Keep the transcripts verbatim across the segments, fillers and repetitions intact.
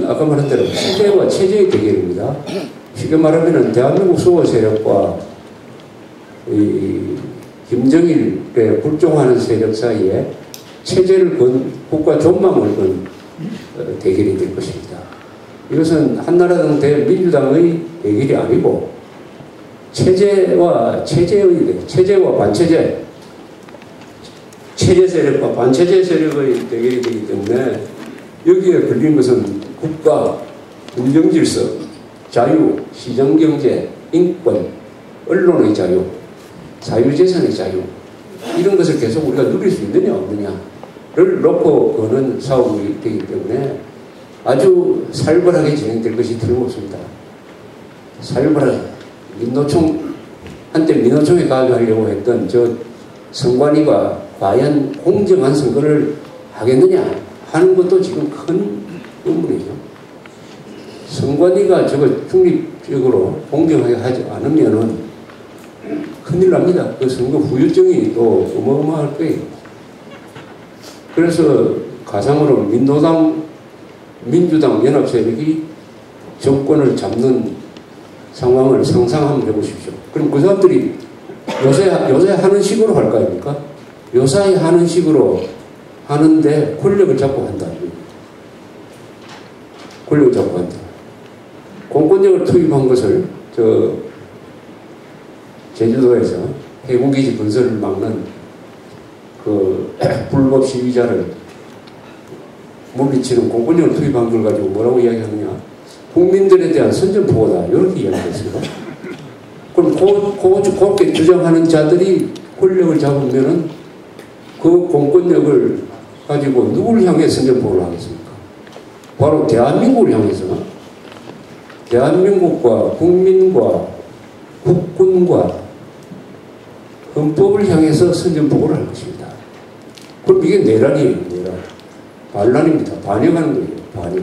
아까 말한 대로 체제와 체제의 대결입니다. 쉽게 말하면 대한민국 수호 세력과 이 김정일에 불종하는 세력 사이에 체제를 건 국가 존망을 건 대결이 될 것입니다. 이것은 한나라당 대민주당의 대결이 아니고 체제와 체제의 체제와 반체제, 체제 세력과 반체제 세력의 대결이 되기 때문에 여기에 걸린 것은 국가, 공정질서, 자유, 시장경제, 인권, 언론의 자유, 자유재산의 자유, 이런 것을 계속 우리가 누릴 수 있느냐 없느냐를 놓고 거는 싸움이 되기 때문에 아주 살벌하게 진행될 것이 틀림없습니다. 살벌하게. 민노총, 한때 민노총에 가입하려고 했던 저 선관위가 과연 공정한 선거를 하겠느냐 하는 것도 지금 큰 의문이죠. 선관위가 저거 중립적으로 공정하게 하지 않으면은 큰일 납니다. 그 선거 후유증이 또 어마어마할 거예요. 그래서 가상으로 민노당, 민주당 연합 세력이 정권을 잡는 상황을 상상 한번 해보십시오. 그럼 그 사람들이 요새, 요새 하는 식으로 할 거 아닙니까? 요새 하는 식으로 하는데 권력을 잡고 한다. 권력을 잡고 한다. 공권력을 투입한 것을 저 제주도에서 해군기지 건설을 막는 그 불법 시위자를 물리치는 공권력을 투입한 걸 가지고 뭐라고 이야기하느냐. 국민들에 대한 선전포고다. 이렇게 이야기했습니다. 그럼 고, 고, 그렇게 주장하는 자들이 권력을 잡으면은 그 공권력을 가지고 누구를 향해 선전포고를 하겠습니까? 바로 대한민국을 향해서 대한민국과 국민과 국군과 헌법을 향해서 선전포고를 할 것입니다. 그럼 이게 내란이에요. 내란. 반란입니다. 반역하는 거예요. 반역.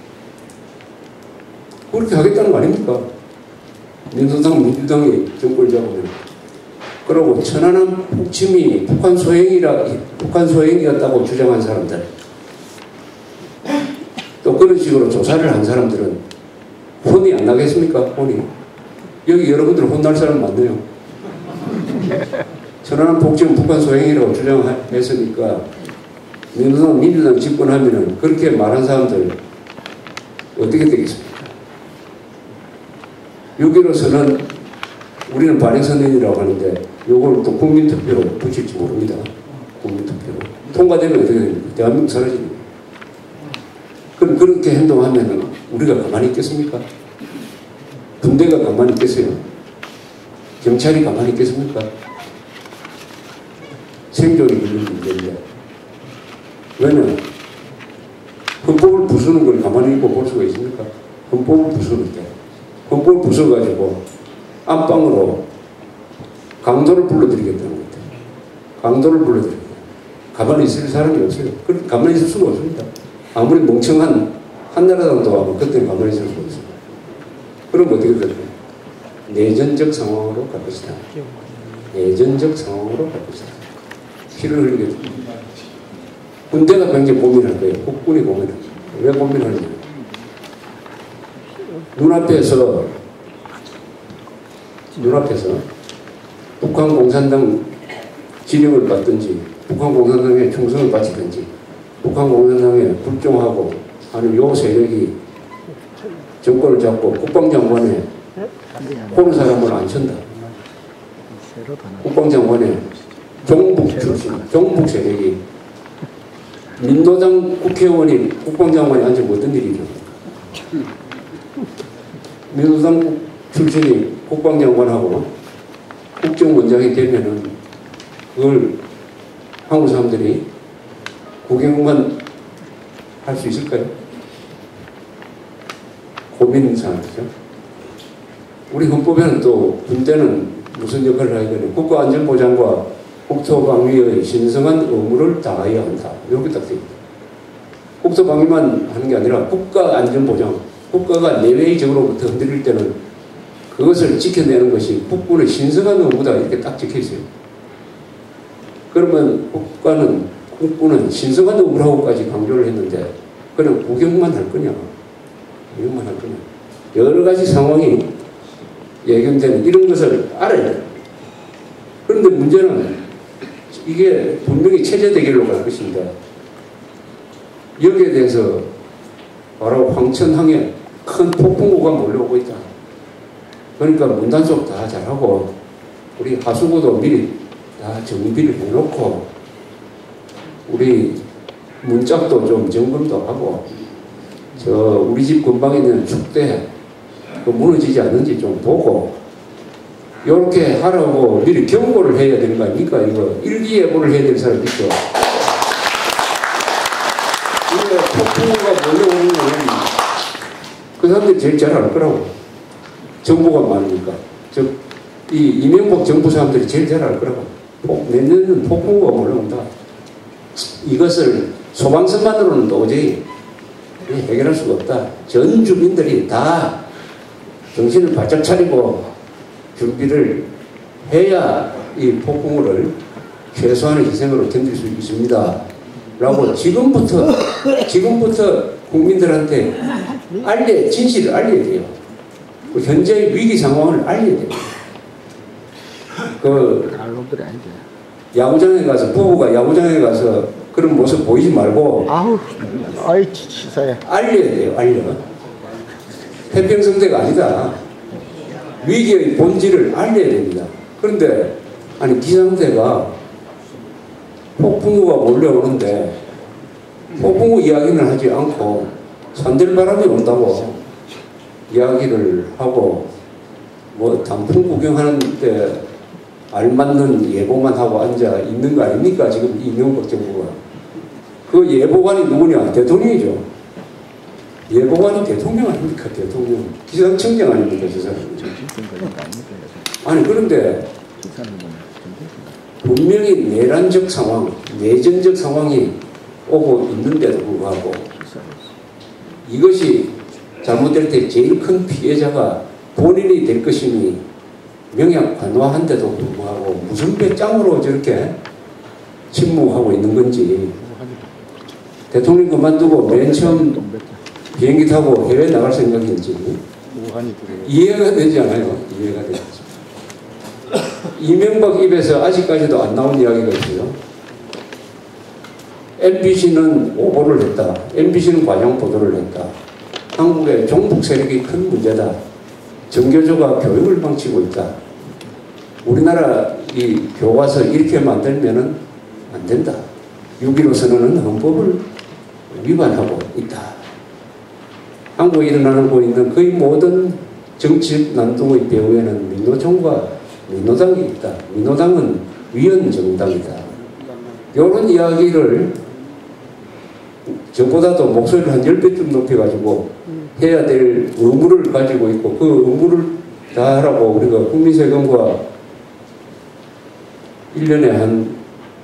그렇게 하겠다는 거 아닙니까? 민주당, 민주당이 정권을 잡으면. 그러고 천안함 북침이 북한 소행이라, 북한 소행이었다고 주장한 사람들. 또 그런 식으로 조사를 한 사람들은 혼이 안 나겠습니까? 혼이. 여기 여러분들 혼날 사람 많네요. 천안함 북침은 북한 소행이라고 주장했으니까 민주당, 민주당 집권하면은 그렇게 말한 사람들 어떻게 되겠습니까? 여기로서는 우리는 발행선언이라고 하는데 요걸 또 국민투표로 붙일지 모릅니다. 국민투표로. 통과되면 어떻게 됩니까? 대한민국 사라집니다. 그럼 그렇게 행동하면 우리가 가만히 있겠습니까? 군대가 가만히 있겠어요? 경찰이 가만히 있겠습니까? 생존이 있는 문제인데. 왜냐면 헌법을 부수는 걸 가만히 있고 볼 수가 있습니까? 헌법을 부수는데 헌법을 부숴가지고 안방으로 강도를 불러들이겠다는 거예요. 강도를 불러들이겠다. 가만히 있을 사람이 없어요. 그렇게 가만히 있을 수가 없습니다. 아무리 멍청한 한나라당도 하고 그때는 가만히 있을 수가 없어요. 그럼 어떻게 될까요? 내전적 상황으로 갈 것이다. 내전적 상황으로 갈 것이다. 피를 흘리게 됩니다. 군대가 굉장히 고민할 거예요. 국군이 고민할 거예요. 왜 고민하느냐. 눈앞에서, 눈앞에서 북한 공산당 진영을 받든지, 북한 공산당에 충성을 바치든지, 북한 공산당에 불종하고 하는 요 세력이 정권을 잡고 국방장관에 보는 사람을 안 친다. 국방장관에 종북 출신, 종북 세력이 민노당 국회의원이 국방장관이 앉으면 어떤 일이죠? 민노당 출신이 국방장관하고 국정원장이 되면은 그걸 한국 사람들이 구경만 할 수 있을까요? 고민사항이죠. 우리 헌법에는 또 군대는 무슨 역할을 하게 되는 국가안전보장과 국토방위의 신성한 의무를 다해야 한다. 이렇게 딱 됩니다. 국토방위만 하는 게 아니라 국가안전보장, 국가가 내외적으로부터 흔들릴 때는 그것을 지켜내는 것이 국군의 신성한 의무다. 이렇게 딱 적혀 있어요. 그러면 국가는, 국군은 신성한 의무라고까지 강조를 했는데 그냥 구경만 할 거냐. 이것만 할 거냐. 여러 가지 상황이 예견되는 이런 것을 알아야 돼요. 그런데 문제는 이게 분명히 체제 대결로 갈 것입니다. 여기에 대해서 바로 황천항에 큰 폭풍우가 몰려오고 있다. 그러니까 문단속 다 잘하고 우리 하수구도 미리 다 정비를 해놓고 우리 문짝도 좀 점검도 하고 저 우리 집 근방에 있는 축대 그 무너지지 않는지 좀 보고 이렇게 하라고 미리 경고를 해야 되는 거 아닙니까? 이거 일기예보를 해야 될 사람 있죠. 이거 폭풍우가 몰려오는 거는 그 사람들이 제일 잘 알 거라고. 정보가 많으니까. 즉, 이 이명박 정부 사람들이 제일 잘 알 거라고. 폭, 내년에는 폭풍우가 몰려온다. 이것을 소방서만으로는 도저히 해결할 수가 없다. 전 주민들이 다 정신을 바짝 차리고 준비를 해야 이 폭풍우를 최소한의 희생으로 견딜 수 있습니다. 라고 지금부터, 지금부터 국민들한테 알려, 진실을 알려야 돼요. 그 현재의 위기 상황을 알려야 돼요. 그, 야구장에 가서, 부부가 야구장에 가서 그런 모습 보이지 말고, 아우, 아이, 치사해. 알려야 돼요, 알려. 태평성대가 아니다. 위기의 본질을 알려야 됩니다. 그런데, 아니, 기상대가 폭풍우가 몰려오는데, 폭풍우 이야기는 하지 않고, 산들바람이 온다고 이야기를 하고, 뭐, 단풍 구경하는데 알맞는 예보만 하고 앉아 있는 거 아닙니까? 지금 이명박 정부가. 그 예보관이 누구냐? 대통령이죠. 예보관이 대통령 아닙니까? 대통령. 기상청장 아닙니까? 저 사람. 아니, 그런데 분명히 내란적 상황, 내전적 상황이 오고 있는데도 불구하고 이것이 잘못될 때 제일 큰 피해자가 본인이 될 것이니 명약 관화한데도 불구하고 무슨 배짱으로 저렇게 침묵하고 있는 건지 대통령 그만두고 맨 처음 비행기 타고 해외 나갈 생각인지 이해가 되지 않아요. 이해가 되지. 이명박 입에서 아직까지도 안 나온 이야기가 있어요. 엠비씨는 오보를 했다. 엠비씨는 과장 보도를 했다. 한국의 종북 세력이 큰 문제다. 정교조가 교육을 망치고 있다. 우리나라 이 교과서 이렇게 만들면은 안 된다. 육점일오 선언은 헌법을 위반하고 있다. 한국에 일어나고 있는 거의 모든 정치 난동의 배후에는 민노총과 민노당이 있다. 민노당은 위헌정당이다. 이런 이야기를 저보다도 목소리를 한 열 배쯤 높여가지고 해야 될 의무를 가지고 있고 그 의무를 다 하라고 우리가 국민세금과 일 년에 한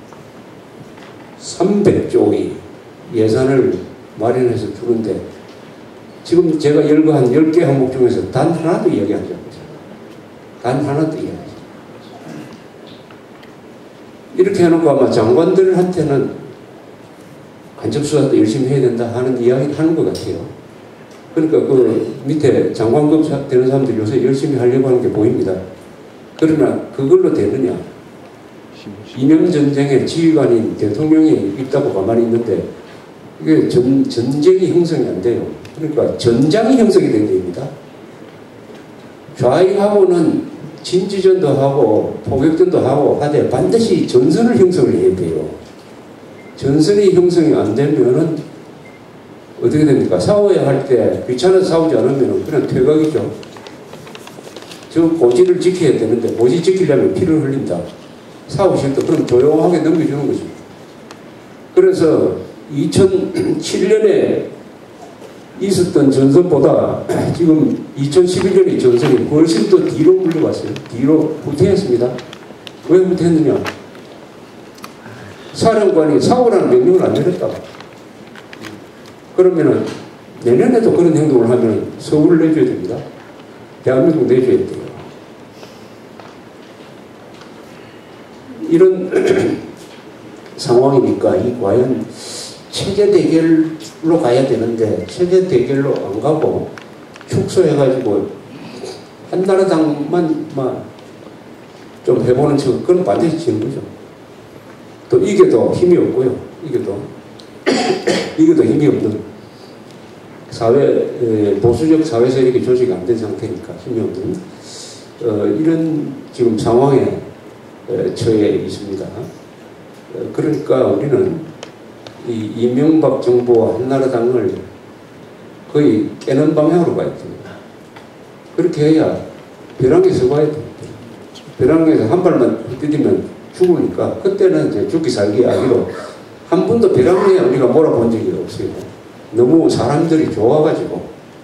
삼백조의 예산을 마련해서 주는데 지금 제가 열거한 열 개 항목 중에서 단 하나도 이야기하지 않고 있어요. 단 하나도 이야기하지 않고 이렇게 해놓고 아마 장관들한테는 간접수사도 열심히 해야 된다 하는 이야기 하는 것 같아요. 그러니까 그 밑에 장관급 되는 사람들이 요새 열심히 하려고 하는 게 보입니다. 그러나 그걸로 되느냐? 이념전쟁의 지휘관인 대통령이 있다고 가만히 있는데 이게 전, 전쟁이 형성이 안 돼요. 그러니까 전장이 형성이 된 겁니다. 좌익하고는 진지전도 하고 포격전도 하고 하되 반드시 전선을 형성을 해야 돼요. 전선이 형성이 안 되면은 어떻게 됩니까? 싸워야 할 때 귀찮아서 싸우지 않으면 그냥 퇴각이죠. 저 고지를 지켜야 되는데 고지 지키려면 피를 흘린다. 싸우실 때 그럼 조용하게 넘겨주는 거죠. 그래서 이천칠 년에 있었던 전선보다 지금 이천십일 년의 전선이 훨씬 더 뒤로 물려갔어요. 뒤로 후퇴했습니다. 왜 후퇴했느냐? 사령관이 싸우라는 명령을 안 내렸다. 그러면은 내년에도 그런 행동을 하면 서울을 내줘야 됩니다. 대한민국 내줘야 돼요. 이런 상황이니까 이 과연 체제 대결 가야 되는데 체제 대결로 안 가고 축소해가지고 한나라당만 좀 해보는 척 그건 반드시 지는 거죠. 또 이게도 힘이 없고요. 이게도 이게도 힘이 없는 사회 보수적 사회 세력이 조직이 안 된 상태니까 힘이 없는 어, 이런 지금 상황에 처해 있습니다. 그러니까 우리는 이 이명박 정부와 한나라당을 거의 깨는 방향으로 가야 됩니다. 그렇게 해야 벼랑에 서봐야 됩니다. 벼랑에서 한 발만 디디면 죽으니까 그때는 이제 죽기 살기 하기로 한 번도 벼랑에 우리가 몰아본 적이 없어요. 너무 사람들이 좋아가지고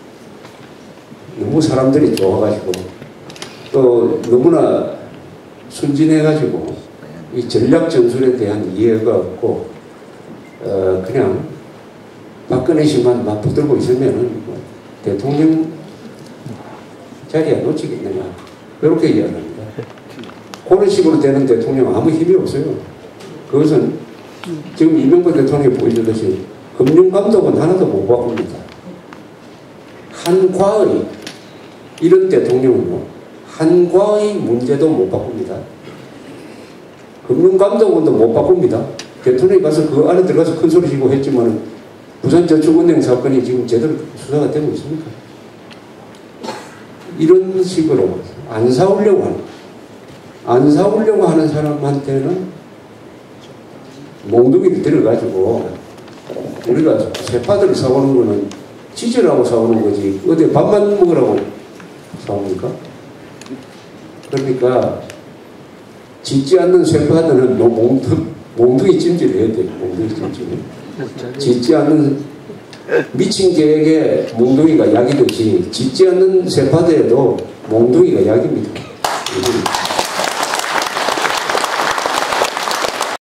너무 사람들이 좋아가지고 또 너무나 순진해가지고 이 전략 전술에 대한 이해가 없고 어 그냥 박근혜 씨만 막 붙들고 있으면은 뭐 대통령 자리에 놓치겠느냐 그렇게 이야기합니다. 그런 식으로 되는 대통령 아무 힘이 없어요. 그것은 지금 이명박 대통령이 보여주듯이 금융감독은 하나도 못 바꿉니다. 한과의 이런 대통령은요 한과의 문제도 못 바꿉니다. 금융감독원도 못 바꿉니다. 대통령이 가서 그 안에 들어가서 큰 소리 치고 했지만 부산저축은행 사건이 지금 제대로 수사가 되고 있습니까? 이런 식으로 안 사오려고 하는 안 사오려고 하는 사람한테는 몽둥이를 들어가지고 우리가 세파들을 사오는 거는 지지라고 사오는 거지 어디 밥만 먹으라고 사옵니까? 그러니까 짓지 않는 세파들은 몽둥, 몽둥이 찜질을 해야 돼요. 몽둥이 찜질. 짓지 않는 미친 개에게 몽둥이가 약이듯이 짓지 않는 세파들에도 몽둥이가 약입니다.